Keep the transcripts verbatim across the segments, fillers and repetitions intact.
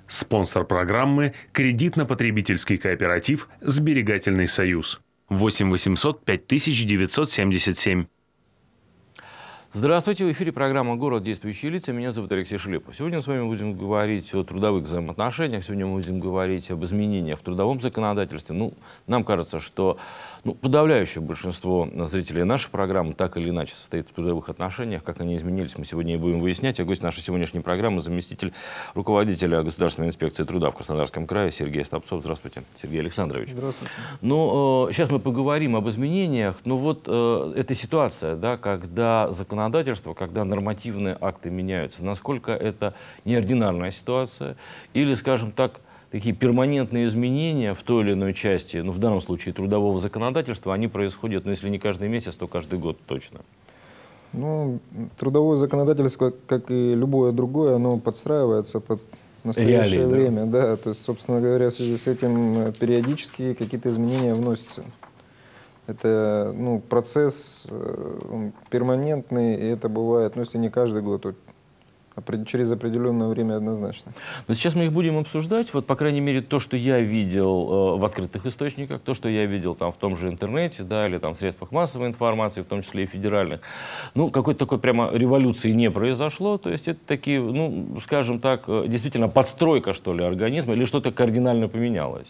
Спонсор программы – кредитно-потребительский кооператив «Сберегательный союз». восемь восемьсот пять тысяч девятьсот семьдесят семь. Здравствуйте, в эфире программа «Город. Действующие лица». Меня зовут Алексей Шелепов. Сегодня с вами будем говорить о трудовых взаимоотношениях, сегодня мы будем говорить об изменениях в трудовом законодательстве. Ну, нам кажется, что ну, подавляющее большинство зрителей нашей программы так или иначе состоит в трудовых отношениях. Как они изменились, мы сегодня и будем выяснять. А гость нашей сегодняшней программы — заместитель руководителя Государственной инспекции труда в Краснодарском крае Сергей Стопцов. Здравствуйте, Сергей Александрович. Здравствуйте. Ну, э, сейчас мы поговорим об изменениях. Но вот э, эта ситуация, да, когда законодательство, когда нормативные акты меняются, насколько это неординарная ситуация или, скажем так, такие перманентные изменения в той или иной части, ну, в данном случае трудового законодательства, они происходят, ну, если не каждый месяц, то каждый год точно. Ну, трудовое законодательство, как и любое другое, оно подстраивается под настоящее Реалии, время. да? Да? То есть, собственно говоря, в связи с этим периодически какие-то изменения вносятся. Это ну, процесс он перманентный, и это бывает, ну, если не каждый год, то через определенное время однозначно. Но сейчас мы их будем обсуждать. Вот, по крайней мере, то, что я видел э, в открытых источниках, то, что я видел там, в том же интернете, да, или там, в средствах массовой информации, в том числе и федеральных. Ну, какой-то такой прямо революции не произошло. То есть это такие, ну, скажем так, действительно подстройка, что ли, организма, или что-то кардинально поменялось?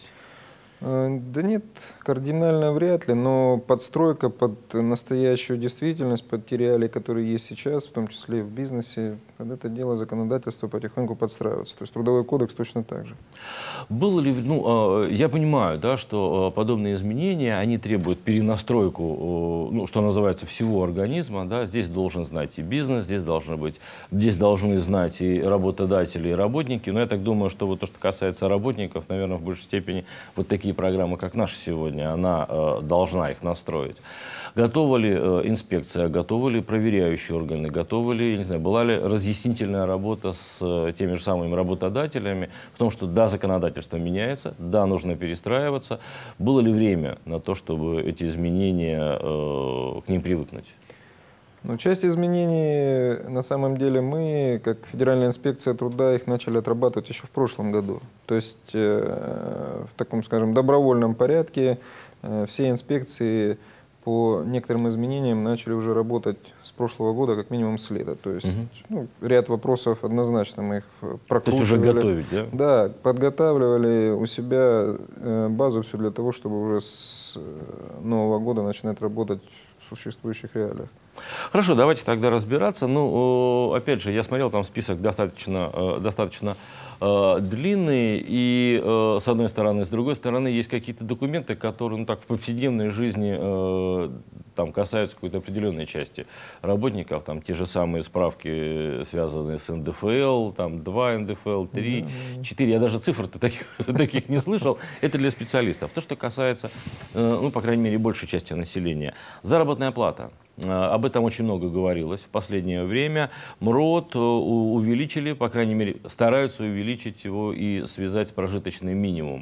Да нет, кардинально вряд ли, но подстройка под настоящую действительность, под те реалии, которые есть сейчас, в том числе и в бизнесе, под это дело законодательство потихоньку подстраивается. То есть трудовой кодекс точно так же. Было ли, ну, я понимаю, да, что подобные изменения, они требуют перенастройку, ну, что называется, всего организма, да, здесь должен знать и бизнес, здесь должны быть, здесь должны знать и работодатели, и работники, но я так думаю, что вот то, что касается работников, наверное, в большей степени вот такие программы, как наша сегодня, она э, должна их настроить. Готова ли э, инспекция, готовы ли проверяющие органы, готовы ли, я не знаю, была ли разъяснительная работа с э, теми же самыми работодателями в том, что да, законодательство меняется, да, нужно перестраиваться. Было ли время на то, чтобы эти изменения, э, к ним привыкнуть? Ну, часть изменений, на самом деле, мы, как Федеральная инспекция труда, их начали отрабатывать еще в прошлом году. То есть э, в таком, скажем, добровольном порядке э, все инспекции по некоторым изменениям начали уже работать с прошлого года, как минимум с лета. То есть угу. ну, ряд вопросов однозначно мы их прокручивали. То есть уже готовить, да? Да, подготавливали у себя э, базу все для того, чтобы уже с нового года начинать работать в существующих реалиях. Хорошо, давайте тогда разбираться. Ну, опять же, я смотрел, там список достаточно, достаточно э, длинный, и э, с одной стороны, с другой стороны, есть какие-то документы, которые, ну, так, в повседневной жизни э, там, касаются какой-то определенной части работников, там, те же самые справки, связанные с эн дэ эф эл, там, два эн дэ эф эл, три, четыре, я даже цифр-то таких, таких не слышал, это для специалистов. То, что касается, э, ну, по крайней мере, большей части населения. Заработная плата. Об этом очень много говорилось в последнее время. МРОТ увеличили, по крайней мере, стараются увеличить его и связать с прожиточным минимумом.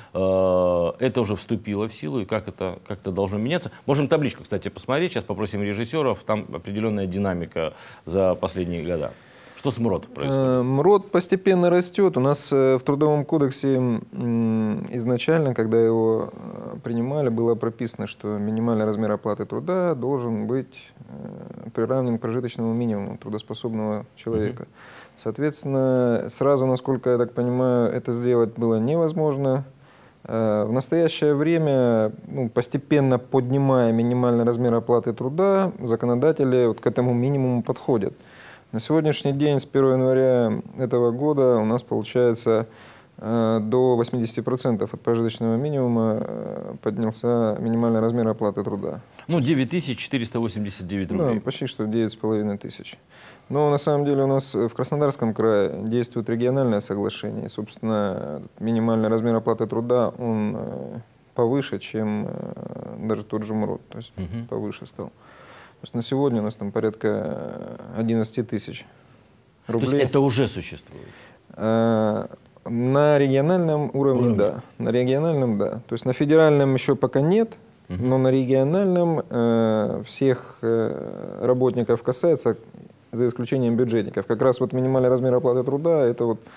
Это уже вступило в силу, и как это, как это должно меняться. Можем табличку, кстати, посмотреть. Сейчас попросим режиссеров. Там определенная динамика за последние года. Что с МРОТ происходит? МРОТ постепенно растет. У нас в Трудовом кодексе изначально, когда его принимали, было прописано, что минимальный размер оплаты труда должен быть приравнен к прожиточному минимуму трудоспособного человека. Mm-hmm. Соответственно, сразу, насколько я так понимаю, это сделать было невозможно. В настоящее время, ну, постепенно поднимая минимальный размер оплаты труда, законодатели вот к этому минимуму подходят. На сегодняшний день, с первого января этого года, у нас получается э, до восьмидесяти процентов от прожиточного минимума э, поднялся минимальный размер оплаты труда. Ну, девять тысяч четыреста восемьдесят девять рублей. Да, почти что девять с половиной тысяч. Но на самом деле у нас в Краснодарском крае действует региональное соглашение. И, собственно, минимальный размер оплаты труда, он э, повыше, чем э, даже тот же МРОТ, то есть угу. повыше стал. На сегодня у нас там порядка одиннадцати тысяч рублей. То есть это уже существует? А, на региональном уровне, уровне, да. На региональном, да. То есть на федеральном еще пока нет, угу. но на региональном э, всех э, работников касается, за исключением бюджетников. Как раз вот минимальный размер оплаты труда, это вот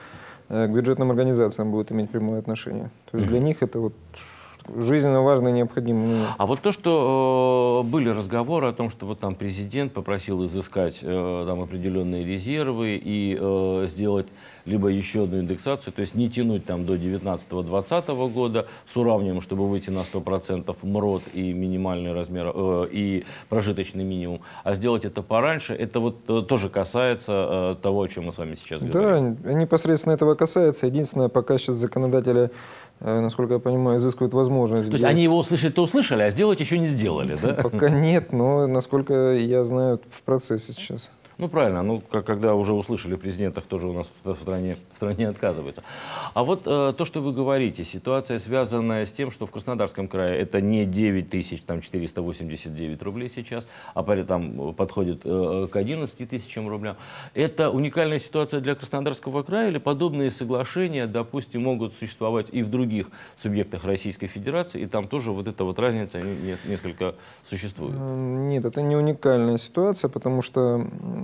к бюджетным организациям будет иметь прямое отношение. То есть для них это вот жизненно важный и необходимый момент. А вот то, что э, были разговоры о том, что вот там президент попросил изыскать э, там определенные резервы и э, сделать либо еще одну индексацию, то есть не тянуть там до девятнадцатого-двадцатого года с уравниванием, чтобы выйти на сто процентов МРОТ и минимальный размер, э, и прожиточный минимум, а сделать это пораньше, это вот э, тоже касается э, того, о чем мы с вами сейчас говорим. Да, непосредственно этого касается. Единственное, пока сейчас законодатели, насколько я понимаю, изыскивают возможность. То есть они его услышать-то услышали, а сделать еще не сделали, да? Пока нет, но, насколько я знаю, в процессе сейчас. Ну, правильно, ну, как, когда уже услышали президента, тоже у нас в стране, в стране отказывается. А вот э, то, что вы говорите, ситуация, связанная с тем, что в Краснодарском крае это не девять тысяч четыреста восемьдесят девять рублей сейчас, а там подходит э, к одиннадцати тысячам рублям. Это уникальная ситуация для Краснодарского края или подобные соглашения, допустим, могут существовать и в других субъектах Российской Федерации, и там тоже вот эта вот разница несколько существует? Нет, это не уникальная ситуация, потому что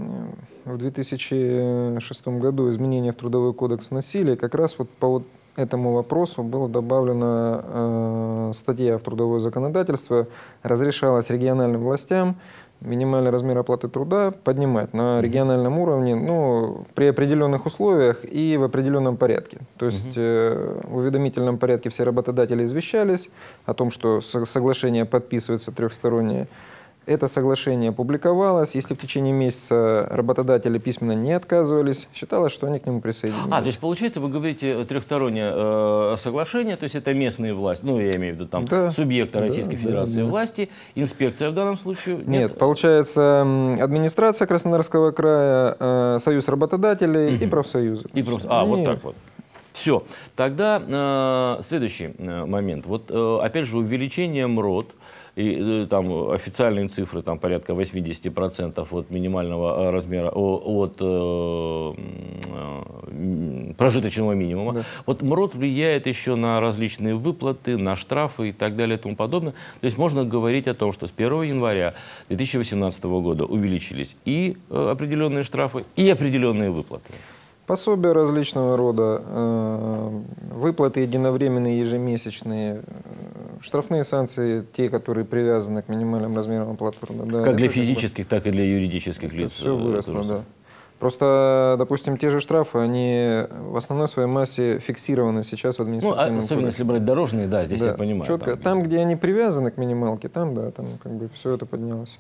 в две тысячи шестом году изменения в Трудовой кодекс вносили, как раз вот по вот этому вопросу была добавлена э, статья в трудовое законодательство, разрешалось региональным властям минимальный размер оплаты труда поднимать на региональном уровне, ну, при определенных условиях и в определенном порядке. То есть э, в уведомительном порядке все работодатели извещались о том, что соглашение подписывается трехстороннее. Это соглашение публиковалось. Если в течение месяца работодатели письменно не отказывались, считалось, что они к нему присоединились. А, то есть, получается, вы говорите трехстороннее э, соглашение, то есть это местные власти, ну, я имею в виду там да, субъекты Российской да, Федерации да, да. власти, инспекция в данном случае? Нет, нет получается, администрация Краснодарского края, э, союз работодателей угу. и профсоюзы. И проф... А, они... вот так вот. Все. Тогда э, следующий э, момент. Вот, э, опять же, увеличение МРОТ, и там официальные цифры, там порядка восьмидесяти процентов от минимального размера, от э, э, прожиточного минимума. Да. Вот МРОТ влияет еще на различные выплаты, на штрафы и так далее и тому подобное. То есть можно говорить о том, что с первого января две тысячи восемнадцатого года увеличились и э, определенные штрафы, и определенные выплаты. Пособия различного рода, э, выплаты единовременные, ежемесячные, штрафные санкции, те, которые привязаны к минимальным размерам оплаты труда. Да, как для физических, так и для юридических лиц. Все выросло, да. Просто, допустим, те же штрафы, они в основной своей массе фиксированы сейчас в административном Ну, особенно кодексе. Если брать дорожные, да, здесь да, я понимаю. Четко. Там, там, где они привязаны к минималке, там, да, там как бы все это поднялось.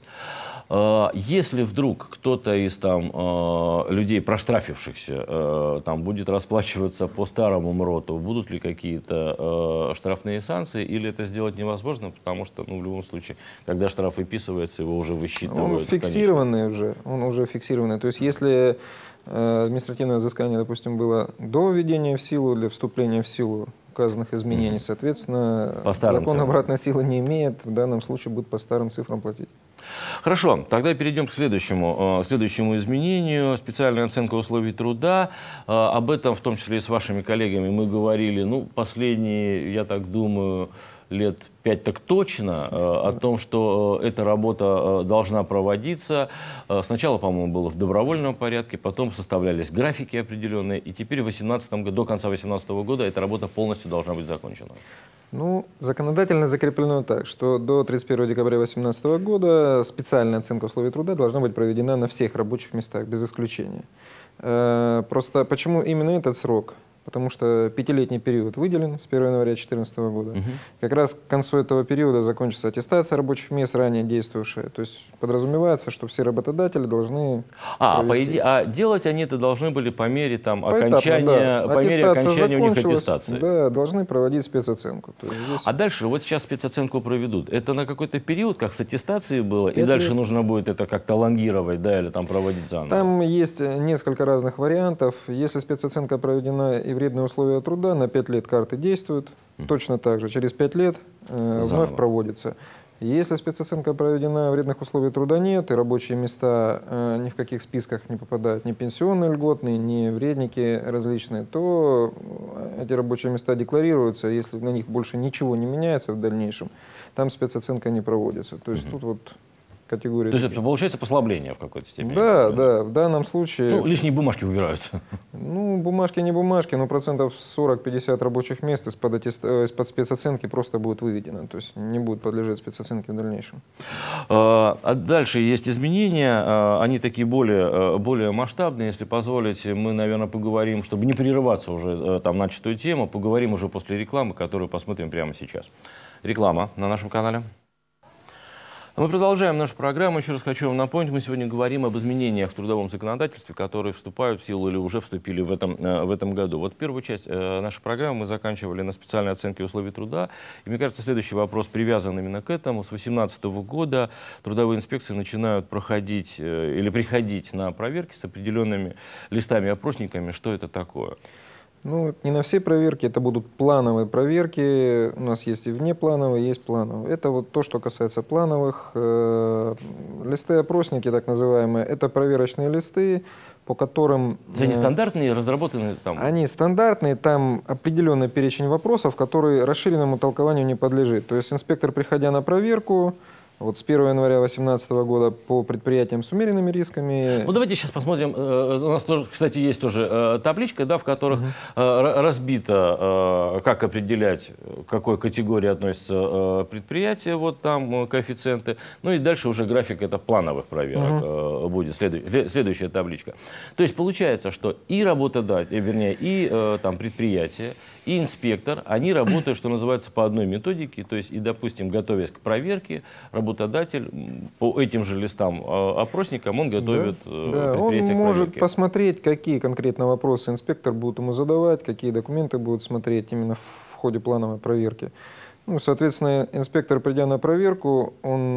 Если вдруг кто-то из там, людей, проштрафившихся, там, будет расплачиваться по старому МРОТу, будут ли какие-то штрафные санкции, или это сделать невозможно, потому что ну, в любом случае, когда штраф выписывается, его уже высчитывают. Он фиксированный уже, он уже фиксированный. То есть если административное взыскание, допустим, было до введения в силу, для вступления в силу указанных изменений, mm-hmm. соответственно, закон обратной силы не имеет, в данном случае будет по старым цифрам платить. Хорошо, тогда перейдем к следующему, к следующему изменению. Специальная оценка условий труда. Об этом, в том числе и с вашими коллегами, мы говорили, ну, последние, я так думаю, лет пять так точно, о том, что эта работа должна проводиться. Сначала, по-моему, было в добровольном порядке, потом составлялись графики определенные, и теперь в восемнадцатом году, до конца две тысячи восемнадцатого года эта работа полностью должна быть закончена. Ну, законодательно закреплено так, что до тридцать первого декабря две тысячи восемнадцатого года специальная оценка условий труда должна быть проведена на всех рабочих местах, без исключения. Просто почему именно этот срок? Потому что пятилетний период выделен с первого января две тысячи четырнадцатого года. Угу. Как раз к концу этого периода закончится аттестация рабочих мест, ранее действовавшая. То есть подразумевается, что все работодатели должны а, по идее, а делать они это должны были по мере, там, окончания, да. по мере окончания у них аттестации? Да, должны проводить спецоценку. То есть здесь... А дальше, вот сейчас спецоценку проведут. Это на какой-то период, как с аттестацией было, и дальше лет. нужно будет это как-то лонгировать, да, или там проводить заново? Там есть несколько разных вариантов. Если спецоценка проведена и вредные условия труда, на пять лет карты действуют. Mm. Точно так же. Через пять лет э, вновь проводится. Если спецоценка проведена, вредных условий труда нет, и рабочие места э, ни в каких списках не попадают, ни пенсионные льготные, ни вредники различные, то эти рабочие места декларируются. Если на них больше ничего не меняется в дальнейшем, там спецоценка не проводится. То есть mm-hmm. тут вот категории. То есть это получается послабление в какой-то степени? Да, да, в данном случае... Ну, лишние бумажки убираются. Ну, бумажки не бумажки, но процентов сорок-пятьдесят рабочих мест из-под аттест... из-под спецоценки просто будет выведено, то есть не будет подлежать спецоценке в дальнейшем. А дальше есть изменения, они такие более, более масштабные, если позволите, мы, наверное, поговорим, чтобы не прерываться уже там начатую тему, поговорим уже после рекламы, которую посмотрим прямо сейчас. Реклама на нашем канале. Мы продолжаем нашу программу. Еще раз хочу вам напомнить, мы сегодня говорим об изменениях в трудовом законодательстве, которые вступают в силу или уже вступили в этом, в этом году. Вот первую часть нашей программы мы заканчивали на специальной оценке условий труда. И мне кажется, следующий вопрос привязан именно к этому. С две тысячи восемнадцатого года трудовые инспекции начинают проходить или приходить на проверки с определенными листами-опросниками. Что это такое? Ну, не на все проверки, это будут плановые проверки. У нас есть и внеплановые, есть плановые. Это вот то, что касается плановых. Листы-опросники, так называемые, это проверочные листы, по которым... Они стандартные, разработанные там? Они стандартные, там определенный перечень вопросов, который расширенному толкованию не подлежит. То есть инспектор, приходя на проверку, вот с первого января две тысячи восемнадцатого года по предприятиям с умеренными рисками. Ну, давайте сейчас посмотрим. У нас тоже, кстати, есть тоже табличка, да, в которых uh-huh. разбито, как определять, к какой категории относятся предприятия, вот там коэффициенты. Ну и дальше уже график это плановых проверок uh-huh. будет, следующая, следующая табличка. То есть получается, что и работодатель, вернее, и там предприятие, и инспектор, они работают, что называется, по одной методике. То есть, и, допустим, готовясь к проверке, работодатель по этим же листам опросникам, он готовит да, предприятие да, к проверке. Он может проверке. посмотреть, какие конкретно вопросы инспектор будет ему задавать, какие документы будут смотреть именно в ходе плановой проверки. Ну, соответственно, инспектор, придя на проверку, он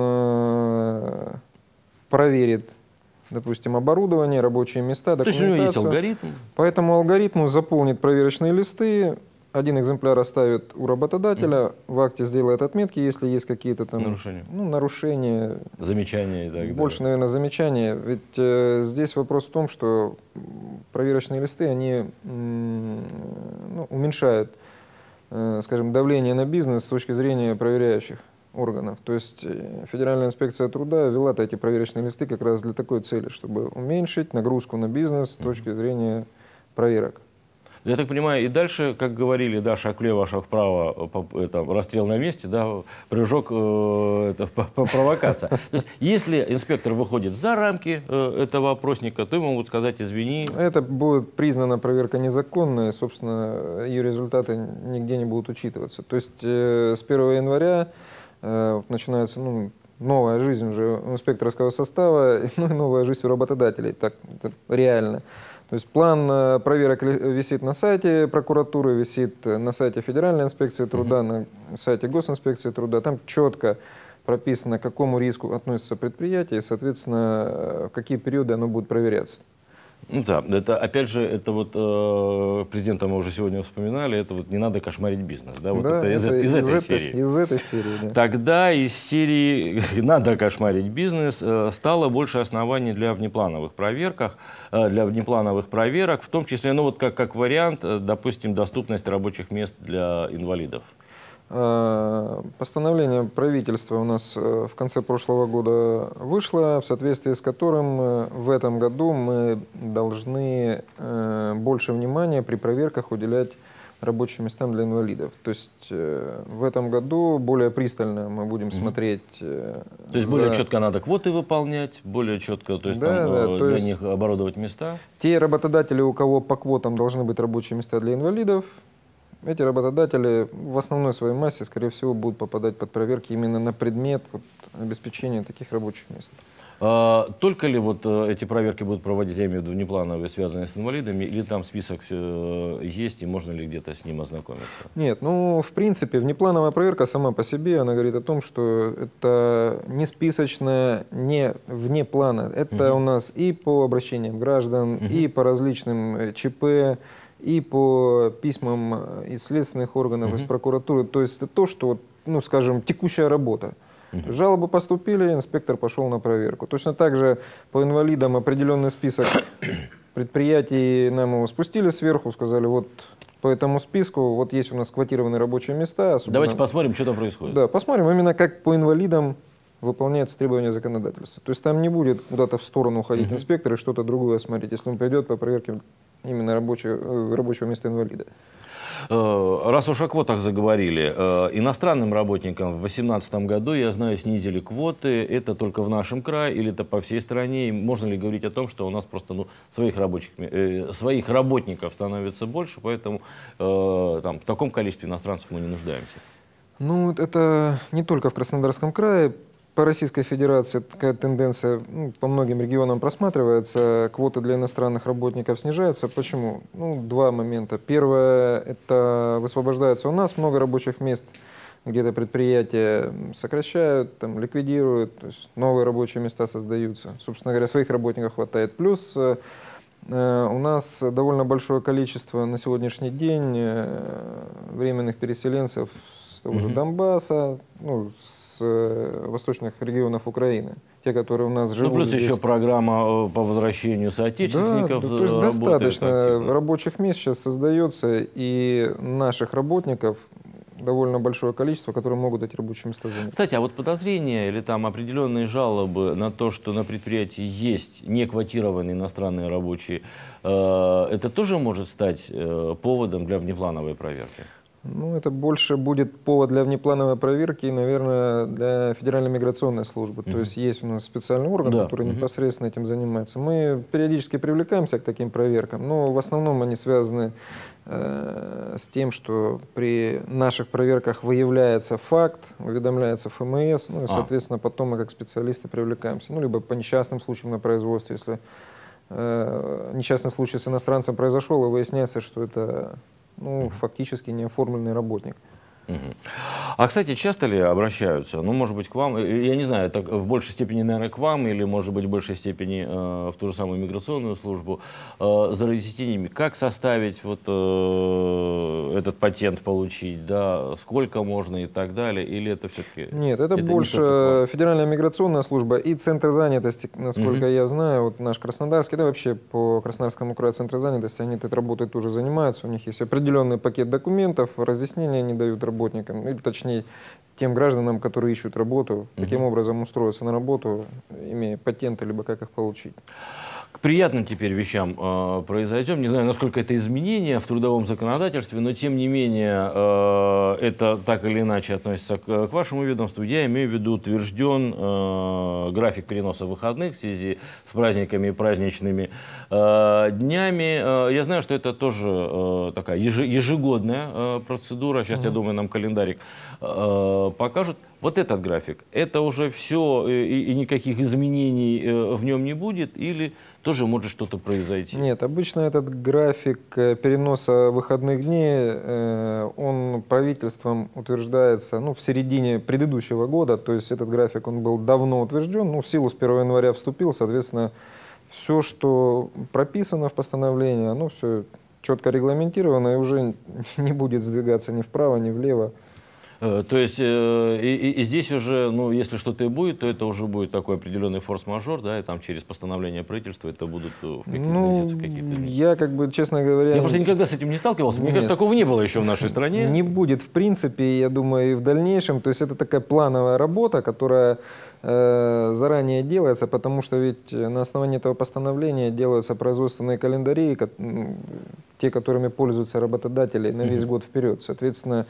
э, проверит, допустим, оборудование, рабочие места, документацию. То есть у него есть алгоритм? По этому алгоритму заполнит проверочные листы, один экземпляр оставит у работодателя, mm-hmm. в акте сделает отметки, если есть какие-то там нарушения, ну, нарушения, замечания и так далее. Больше, наверное, замечания. Ведь э, здесь вопрос в том, что проверочные листы, они м, ну, уменьшают, э, скажем, давление на бизнес с точки зрения проверяющих органов. То есть Федеральная инспекция труда ввела эти проверочные листы как раз для такой цели, чтобы уменьшить нагрузку на бизнес с точки зрения проверок. Я так понимаю, и дальше, как говорили, да, шаг влево, шаг вправо, это, расстрел на месте, да, прыжок, э, это провокация. То есть, если инспектор выходит за рамки э, этого опросника, то ему могут сказать, извини. Это будет признана проверка незаконной, собственно, ее результаты нигде не будут учитываться. То есть, э, с первого января э, начинается, ну, новая жизнь уже инспекторского состава, ну, и новая жизнь у работодателей, так, это реально. То есть план проверок висит на сайте прокуратуры, висит на сайте Федеральной инспекции труда, uh-huh. на сайте Госинспекции труда. Там четко прописано, к какому риску относится предприятие и, соответственно, в какие периоды оно будет проверяться. Ну да, это опять же, это вот э, президента мы уже сегодня вспоминали, это вот не надо кошмарить бизнес, да, вот да, это из, это, из, из этой этой, серии. Из этой серии, да. Тогда из серии «надо кошмарить бизнес» э, стало больше оснований для внеплановых проверках, э, для внеплановых проверок, в том числе, ну вот как, как вариант, э, допустим, доступность рабочих мест для инвалидов. Постановление правительства у нас в конце прошлого года вышло, в соответствии с которым в этом году мы должны больше внимания при проверках уделять рабочим местам для инвалидов. То есть в этом году более пристально мы будем смотреть. То есть за... более четко надо квоты выполнять, более четко, то есть да, там, да, для то есть них оборудовать места. Те работодатели, у кого по квотам должны быть рабочие места для инвалидов, эти работодатели в основной своей массе, скорее всего, будут попадать под проверки именно на предмет вот, обеспечения таких рабочих мест. А, только ли вот эти проверки будут проводить, я имею в виду, внеплановые, связанные с инвалидами, или там список все есть, и можно ли где-то с ним ознакомиться? Нет, ну, в принципе, внеплановая проверка сама по себе, она говорит о том, что это не списочная, не вне плана. Это угу. у нас и по обращениям граждан, угу. и по различным ЧП, и по письмам из следственных органов, uh-huh. из прокуратуры. То есть это то, что, ну, скажем, текущая работа. Uh-huh. Жалобы поступили, инспектор пошел на проверку. Точно так же по инвалидам определенный список предприятий нам его спустили сверху, сказали, вот по этому списку, вот есть у нас квотированные рабочие места. Давайте посмотрим, что там происходит. Да, посмотрим именно как по инвалидам выполняется требования законодательства. То есть там не будет куда-то в сторону уходить uh-huh. инспектор и что-то другое смотреть, если он пойдет по проверке именно рабочего, рабочего места инвалида. Раз уж о квотах заговорили, иностранным работникам в две тысячи восемнадцатом году, я знаю, снизили квоты. Это только в нашем крае или это по всей стране? И можно ли говорить о том, что у нас просто ну, своих, рабочих, э, своих работников становится больше, поэтому э, там, в таком количестве иностранцев мы не нуждаемся? Ну, это не только в Краснодарском крае. По Российской Федерации такая тенденция ну, по многим регионам просматривается. Квоты для иностранных работников снижаются. Почему? Ну, два момента. Первое, это высвобождается у нас много рабочих мест, где-то предприятия сокращают, там, ликвидируют, то есть новые рабочие места создаются. Собственно говоря, своих работников хватает. Плюс э, у нас довольно большое количество на сегодняшний день э, временных переселенцев с того же Донбасса, ну, с восточных регионов Украины, те, которые у нас живут. Ну, плюс здесь. еще программа по возвращению соотечественников. Да, то есть достаточно активно. Рабочих мест сейчас создается, и наших работников довольно большое количество, которые могут эти рабочие места занять. Кстати, а вот подозрения или там определенные жалобы на то, что на предприятии есть неквотированные иностранные рабочие, э, это тоже может стать э, поводом для внеплановой проверки? Ну, это больше будет повод для внеплановой проверки, наверное, для Федеральной миграционной службы. Mm-hmm. То есть есть у нас специальный орган, да. который mm-hmm. непосредственно этим занимается. Мы периодически привлекаемся к таким проверкам, но в основном они связаны э, с тем, что при наших проверках выявляется факт, уведомляется эф эм эс, ну и, соответственно, потом мы как специалисты привлекаемся. Ну, либо по несчастным случаям на производстве, если э, несчастный случай с иностранцем произошел, и выясняется, что это... ну, фактически неоформленный работник. Uh-huh. А, кстати, часто ли обращаются, ну, может быть, к вам, я не знаю, это в большей степени, наверное, к вам, или, может быть, в большей степени э, в ту же самую миграционную службу, э, за разъяснениями, как составить вот э, этот патент получить, да, сколько можно и так далее, или это все-таки... Нет, это, это больше не Федеральная миграционная служба и Центр занятости, насколько uh-huh. я знаю, вот наш Краснодарский, да, вообще по Краснодарскому краю Центр занятости, они этой работой тоже занимаются, у них есть определенный пакет документов, разъяснения они дают работникам, или точнее тем гражданам, которые ищут работу, каким uh-huh. образом устроиться на работу, имея патенты, либо как их получить. К приятным теперь вещам э, произойдем. Не знаю, насколько это изменение в трудовом законодательстве, но тем не менее э, это так или иначе относится к, к вашему ведомству. Я имею в виду утвержден э, график переноса выходных в связи с праздниками и праздничными э, днями. Э, я знаю, что это тоже э, такая ежегодная э, процедура. Сейчас, mm-hmm. я думаю, нам календарик э, покажут. Вот этот график, это уже все, и, и никаких изменений э, в нем не будет, или тоже может что-то произойти? Нет, обычно этот график переноса выходных дней, э, он правительством утверждается ну, в середине предыдущего года, то есть этот график он был давно утвержден, ну, в силу с первого января вступил, соответственно, все, что прописано в постановлении, оно все четко регламентировано и уже не будет сдвигаться ни вправо, ни влево. То есть э, и, и здесь уже, ну, если что-то и будет, то это уже будет такой определенный форс-мажор, да, и там через постановление правительства это будут в каких-то ну, какие-то... Я, как бы, честно говоря... Я просто никогда с этим не сталкивался. Мне Нет. кажется, такого не было еще в нашей стране. Не будет, в принципе, я думаю, и в дальнейшем. То есть это такая плановая работа, которая э, заранее делается, потому что ведь на основании этого постановления делаются производственные календари, как, те, которыми пользуются работодатели на весь mm-hmm. год вперед. Соответственно,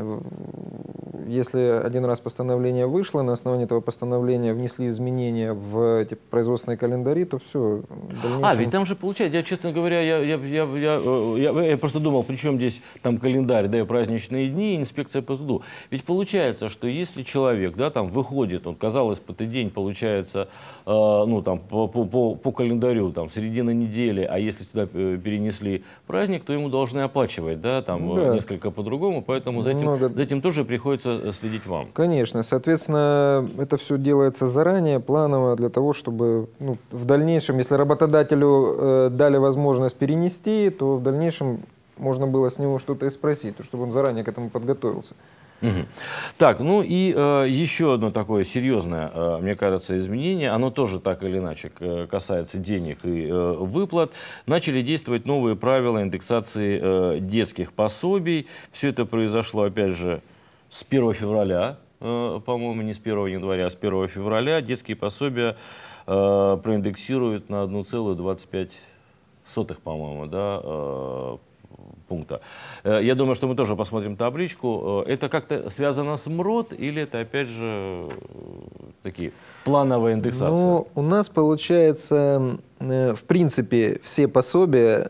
если один раз постановление вышло, на основании этого постановления внесли изменения в эти производственные календари, то все. Дальнейшем... А, ведь там же получается, я, честно говоря, я, я, я, я, я, я просто думал, при чем здесь там календарь, да, и праздничные дни, и инспекция по труду. Ведь получается, что если человек, да, там выходит, он, казалось бы, этот день получается, э, ну, там, по, по, по календарю, там, середина недели, а если сюда перенесли праздник, то ему должны оплачивать, да, там, да. несколько по-другому, поэтому за этим За этим тоже приходится следить вам. Конечно. Соответственно, это все делается заранее, планово, для того, чтобы ну, в дальнейшем, если работодателю э, дали возможность перенести, то в дальнейшем можно было с него что-то и спросить, чтобы он заранее к этому подготовился. Угу. Так, ну и э, еще одно такое серьезное, э, мне кажется, изменение, оно тоже так или иначе касается денег и э, выплат. Начали действовать новые правила индексации э, детских пособий. Все это произошло, опять же, с первого февраля по-моему, не с первого января, а с первого февраля детские пособия э, проиндексируют на одну целую двадцать пять сотых, по-моему, да, э, пункта. Я думаю, что мы тоже посмотрим табличку. Это как-то связано с МРОТ или это, опять же, такие плановые индексации? Ну, у нас получается, в принципе, все пособия,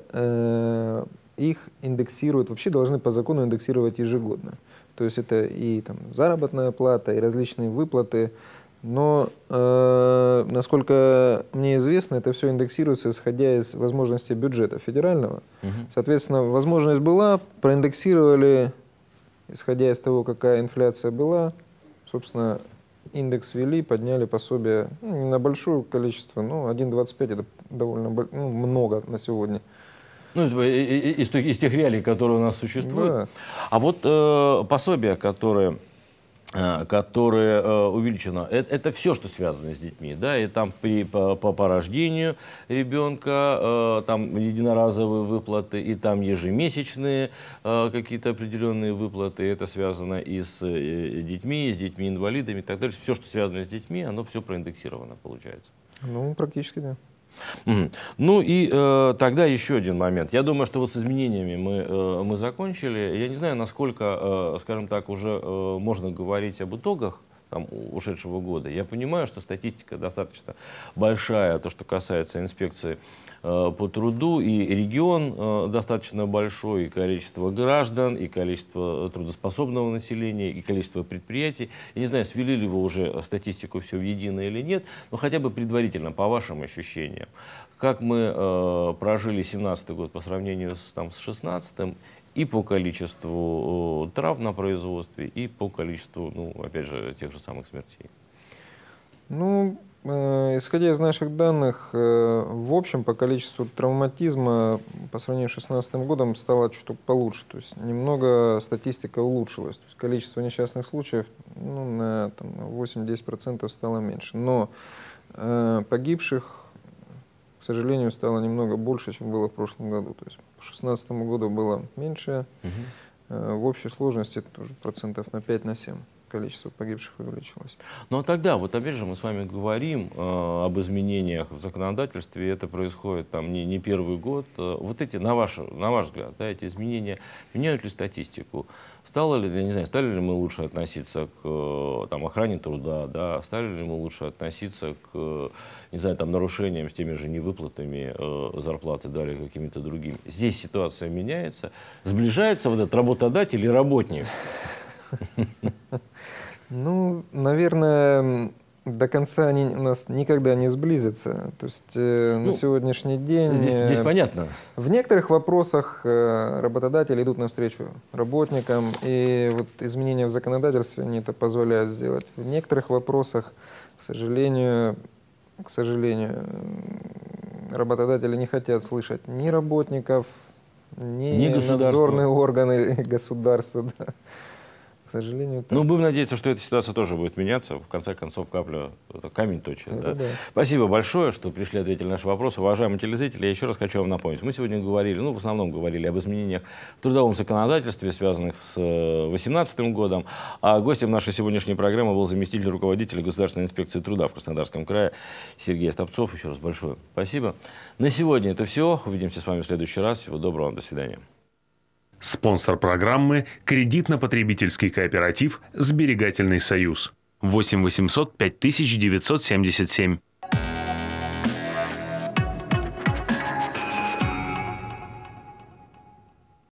их индексируют, вообще должны по закону индексировать ежегодно. То есть это и там, заработная плата, и различные выплаты. Но, э, насколько мне известно, это все индексируется, исходя из возможностей бюджета федерального. Угу. Соответственно, возможность была, проиндексировали, исходя из того, какая инфляция была. Собственно, индекс ввели, подняли пособие, ну, не на большое количество, но один целых двадцать пять это довольно ну, много на сегодня. Ну, из, из тех реалий, которые у нас существуют. Да. А вот э, пособия, которые... которое э, увеличено, это, это все, что связано с детьми, да, и там при, по, по, по рождению ребенка, э, там единоразовые выплаты, и там ежемесячные э, какие-то определенные выплаты, это связано и с э, детьми, и с детьми-инвалидами и так далее. Все, что связано с детьми, оно все проиндексировано, получается. Ну, практически, да. Mm. Ну и э, тогда еще один момент. Я думаю, что вот с изменениями мы, э, мы закончили. Я не знаю, насколько, э, скажем так, уже э, можно говорить об итогах там, ушедшего года. Я понимаю, что статистика достаточно большая, то, что касается инспекции э, по труду, и регион э, достаточно большой, и количество граждан, и количество трудоспособного населения, и количество предприятий. Я не знаю, свели ли вы уже статистику все в единое или нет, но хотя бы предварительно, по вашим ощущениям, как мы э, прожили семнадцатый год по сравнению с, там, с шестнадцатым, и по количеству травм на производстве, и по количеству, ну, опять же, тех же самых смертей. Ну, э, исходя из наших данных, э, в общем, по количеству травматизма по сравнению с две тысячи шестнадцатым годом стало чуть получше. То есть немного статистика улучшилась. То есть количество несчастных случаев ну, на восемь-десять процентов стало меньше. Но э, погибших, к сожалению, стало немного больше, чем было в прошлом году. То есть по две тысячи шестнадцатому году было меньше. Угу. В общей сложности тоже процентов на пять-семь количество погибших увеличилось. Ну а тогда, вот опять же, мы с вами говорим э, об изменениях в законодательстве, и это происходит там не, не первый год. Вот эти, на ваш, на ваш взгляд, да, эти изменения меняют ли статистику? Стало ли, я не знаю, стали ли мы лучше относиться к там, охране труда, да? Стали ли мы лучше относиться к, не знаю, там, нарушениям с теми же невыплатами э, зарплаты, да, или какими-то другими? Здесь ситуация меняется. Сближается вот этот работодатель и работник? Ну, наверное, до конца они у нас никогда не сблизятся. То есть э, ну, на сегодняшний день... Здесь, здесь понятно. В некоторых вопросах э, работодатели идут навстречу работникам, и вот изменения в законодательстве они это позволяют сделать. В некоторых вопросах, к сожалению, к сожалению, работодатели не хотят слышать ни работников, ни, ни надзорные органы государства. Да. К сожалению, так. Ну, будем надеяться, что эта ситуация тоже будет меняться. В конце концов, капля, это камень точит. Да? Да. Спасибо большое, что пришли, ответили на наши вопросы. Уважаемые телезрители, я еще раз хочу вам напомнить. Мы сегодня говорили, ну, в основном говорили об изменениях в трудовом законодательстве, связанных с две тысячи восемнадцатым годом. А гостем нашей сегодняшней программы был заместитель руководителя Государственной инспекции труда в Краснодарском крае Сергей Остапцов. Еще раз большое спасибо. На сегодня это все. Увидимся с вами в следующий раз. Всего доброго. До свидания. Спонсор программы – кредитно-потребительский кооператив «Сберегательный союз». восемь восемьсот пять тысяч девятьсот семьдесят семь.